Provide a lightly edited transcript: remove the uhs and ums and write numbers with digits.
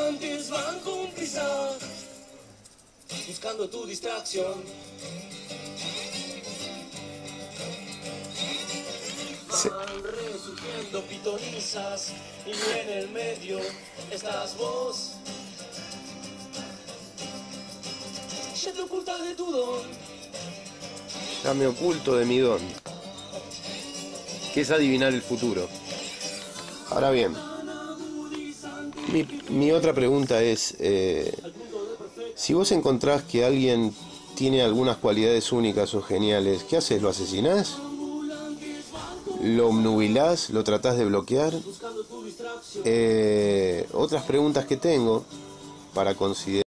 ambulantes van con prisa, buscando tu distracción. Van resurgiendo pitonizas y en el medio estás vos. Ya te ocultas de tu don. Ya me oculto de mi don, que es adivinar el futuro. Ahora bien, mi otra pregunta es, si vos encontrás que alguien tiene algunas cualidades únicas o geniales, ¿qué haces? ¿Lo asesinás? ¿Lo obnubilás? ¿Lo tratás de bloquear? Otras preguntas que tengo para considerar.